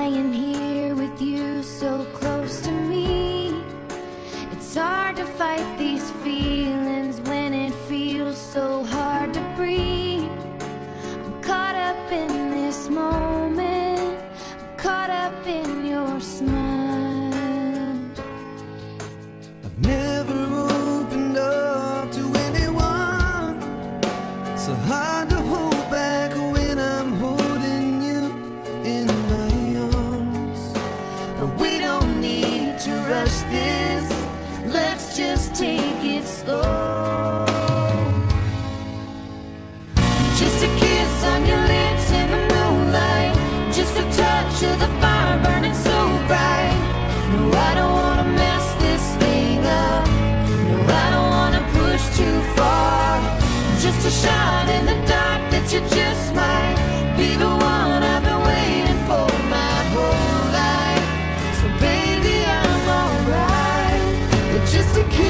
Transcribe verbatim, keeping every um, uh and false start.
lying here with you so close to me. It's hard to fight these feelings when it feels so hard to breathe. I'm caught up in this moment, I'm caught up in your smile. I've never opened up to anyone, so hard to hold back when I'm holding you in my arms. But we don't need to rush this, let's just take it slow. Just a kiss on your lips in the moonlight, just a touch of the fire burning so bright. No, I don't wanna mess this thing up, no, I don't wanna push too far. Just a shot in the dark that you just might be the one I've been waiting for my whole life. So baby, I'm alright with just a kiss.